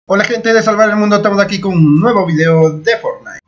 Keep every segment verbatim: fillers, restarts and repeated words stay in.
Hola gente de Salvar el Mundo, estamos aquí con un nuevo video de Fortnite.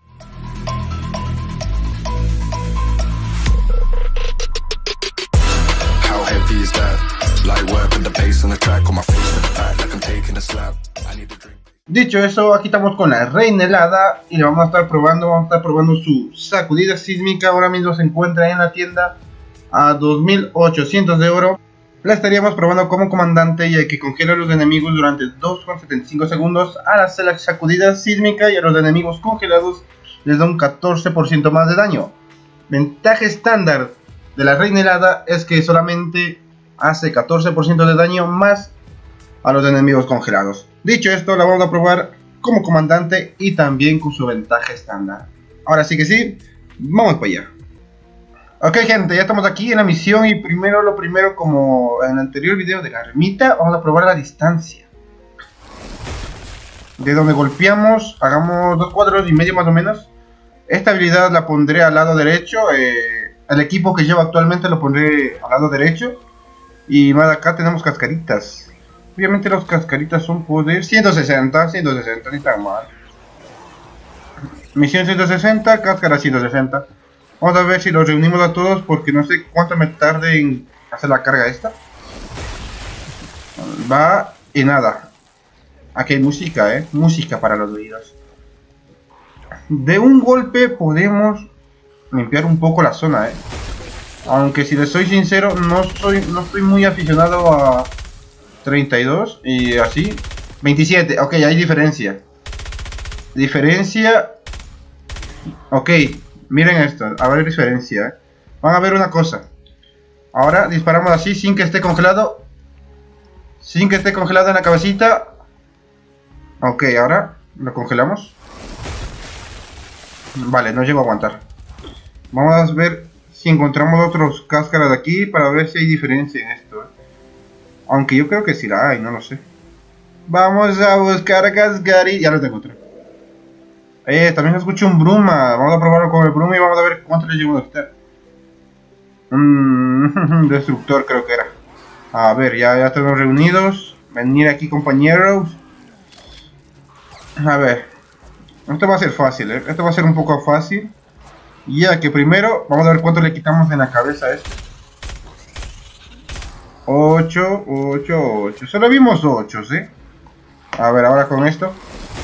Dicho eso, aquí estamos con la Reina Helada y le vamos a estar probando, vamos a estar probando su sacudida sísmica. Ahora mismo se encuentra en la tienda a dos mil ochocientos de oro. La estaríamos probando como comandante, ya que congela a los enemigos durante dos coma setenta y cinco segundos al hacer la sacudida sísmica, y a los enemigos congelados les da un catorce por ciento más de daño. Ventaja estándar de la Reina Helada es que solamente hace catorce por ciento de daño más a los enemigos congelados. Dicho esto, la vamos a probar como comandante y también con su ventaja estándar. Ahora sí que sí, vamos para allá. Ok gente, ya estamos aquí en la misión y primero lo primero, como en el anterior video de la ermita, vamos a probar la distancia. De donde golpeamos, hagamos dos cuadros y medio más o menos. Esta habilidad la pondré al lado derecho, eh, el equipo que llevo actualmente lo pondré al lado derecho. Y más acá tenemos cascaritas. Obviamente los cascaritas son poder ciento sesenta, ciento sesenta, ni tan mal. Misión ciento sesenta, cáscara ciento sesenta. Vamos a ver si los reunimos a todos, porque no sé cuánto me tarde en hacer la carga esta. Va y nada. Aquí hay música, eh. Música para los oídos. De un golpe podemos limpiar un poco la zona, eh. Aunque si les soy sincero, no soy, no estoy muy aficionado a treinta y dos y así. veintisiete, ok, hay diferencia. Diferencia. Ok. Miren esto, a ver diferencia, ¿eh? Van a ver una cosa. Ahora disparamos así sin que esté congelado. Sin que esté congelado en la cabecita. Ok, ahora lo congelamos. Vale, no llego a aguantar. Vamos a ver si encontramos otros cáscaras de aquí para ver si hay diferencia en esto, ¿eh? Aunque yo creo que sí la hay, no lo sé. Vamos a buscar cascari. Ya lo encontré. Eh, también escucho un bruma. Vamos a probarlo con el bruma y vamos a ver cuánto le llevo a estar. Un destructor creo que era. A ver, ya, ya estamos reunidos. Venir aquí, compañeros. A ver. Esto va a ser fácil, ¿eh? Esto va a ser un poco fácil. Ya que primero vamos a ver cuánto le quitamos en la cabeza a esto. ocho, ocho, ocho. Solo vimos ocho, ¿sí? A ver, ahora con esto.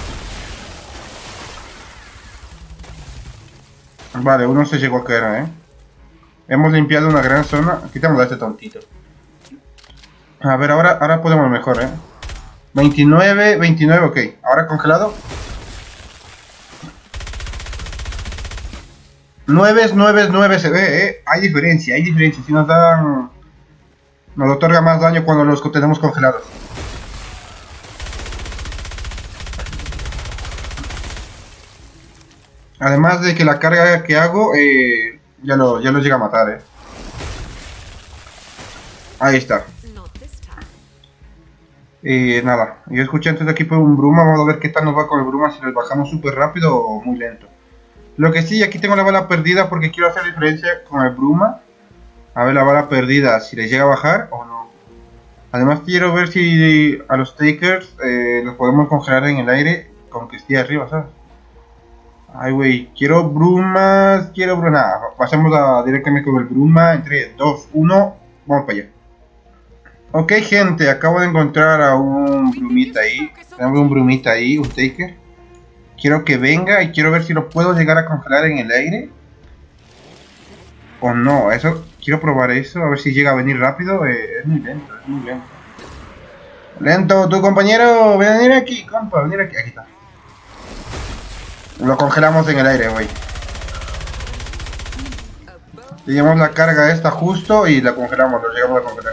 Vale, uno se llegó a caer, ¿eh? Hemos limpiado una gran zona. Quitamos a este tontito. A ver, ahora, ahora podemos mejor, ¿eh? veintinueve, veintinueve, ok. Ahora congelado. nueve, nueve, nueve se ve, ¿eh? Hay diferencia, hay diferencia. Si nos dan... Nos otorga más daño cuando los tenemos congelados. Además de que la carga que hago, eh, ya, lo, ya lo llega a matar, eh. Ahí está. Y eh, nada, yo escuché antes de aquí por un bruma. Vamos a ver qué tal nos va con el bruma, si nos bajamos súper rápido o muy lento. Lo que sí, aquí tengo la bala perdida porque quiero hacer diferencia con el bruma. A ver la bala perdida, si le llega a bajar o no. Además quiero ver si a los takers eh, los podemos congelar en el aire con que esté arriba, ¿sabes? Ay, güey, quiero brumas, quiero brumas. Nada, pasemos a directamente con el bruma. En tres, dos, uno, vamos para allá. Ok, gente, acabo de encontrar a un brumita ahí. Tengo un brumita ahí, un taker. Quiero que venga y quiero ver si lo puedo llegar a congelar en el aire. O no, eso, quiero probar eso, a ver si llega a venir rápido. Eh, es muy lento, es muy lento. Lento, tu compañero, venir aquí, compa, venir aquí, aquí está. Lo congelamos en el aire, güey. Llevamos la carga esta justo y la congelamos, lo llegamos a congelar.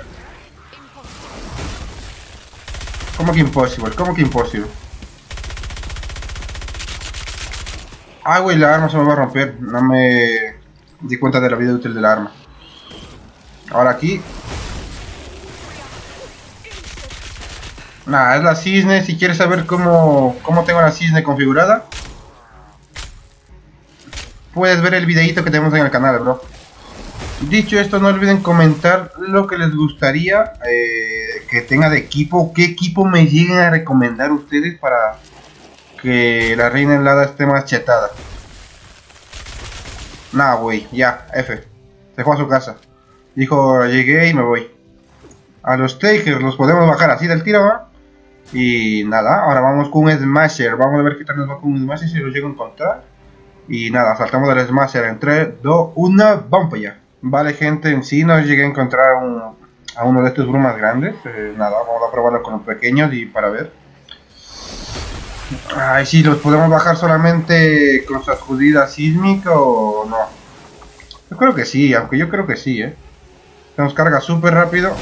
¿Cómo que imposible? ¿Cómo que imposible? Ah, güey, la arma se me va a romper. No me di cuenta de la vida útil de la arma. Ahora aquí. Nada, es la cisne. Si quieres saber cómo, cómo tengo la cisne configurada, puedes ver el videito que tenemos en el canal, bro. Dicho esto, no olviden comentar lo que les gustaría eh, que tenga de equipo. ¿Qué equipo me lleguen a recomendar ustedes para que la reina helada esté más chetada? Nah, güey, ya, F. Se fue a su casa. Dijo, llegué y me voy. A los Takers los podemos bajar así del tiro, ¿va? Y nada, ahora vamos con un Smasher. Vamos a ver qué tal nos va con un Smasher si lo llego a encontrar. Y nada, saltamos del Smasher en tres, dos, uno, vamos para allá. Vale, gente, en sí no llegué a encontrar un, a uno de estos brumas grandes. Eh, nada, vamos a probarlo con los pequeños y para ver. Ay, si los podemos bajar solamente con sacudida sísmica o no. Yo creo que sí, aunque yo creo que sí, eh. Se nos carga súper rápido.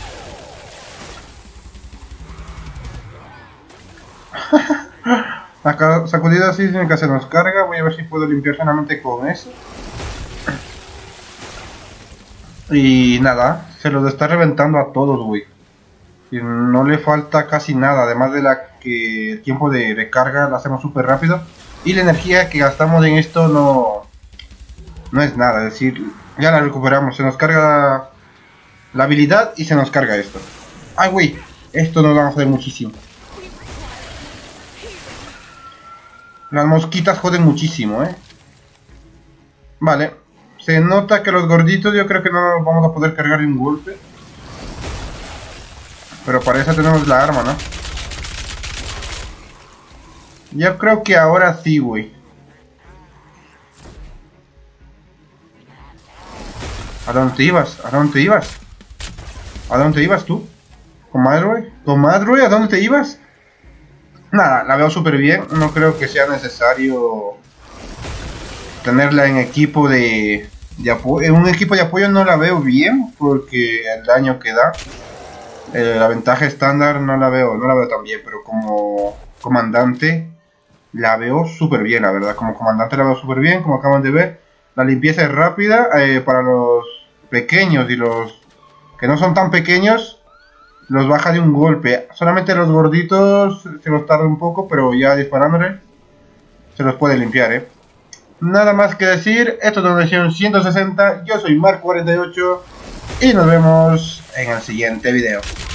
La sacudida sísmica se nos carga. Voy a ver si puedo limpiar solamente con eso. Y nada, se los está reventando a todos, güey. Y no le falta casi nada, además de la que el tiempo de recarga lo hacemos súper rápido. Y la energía que gastamos en esto no, no es nada, es decir, ya la recuperamos. Se nos carga la habilidad y se nos carga esto. Ay, güey, esto nos va a joder muchísimo. Las mosquitas joden muchísimo, eh. Vale, se nota que los gorditos yo creo que no nos vamos a poder cargar de un golpe. Pero para eso tenemos la arma, ¿no? Yo creo que ahora sí, güey. ¿A dónde te ibas? ¿A dónde te ibas? ¿A dónde te ibas tú? ¿Comadre? ¿Comadre? ¿A dónde te ibas? Nada, la veo súper bien. No creo que sea necesario tenerla en equipo de, de apoyo. En un equipo de apoyo no la veo bien porque el daño que da. Eh, la ventaja estándar no la veo, no la veo tan bien, pero como comandante la veo súper bien, la verdad. Como comandante la veo súper bien, como acaban de ver. La limpieza es rápida eh, para los pequeños y los que no son tan pequeños. Los baja de un golpe. Solamente los gorditos se los tarda un poco, pero ya disparándole se los puede limpiar, eh. Nada más que decir, esto es Donación ciento sesenta, yo soy Mark cuarenta y ocho y nos vemos en el siguiente video.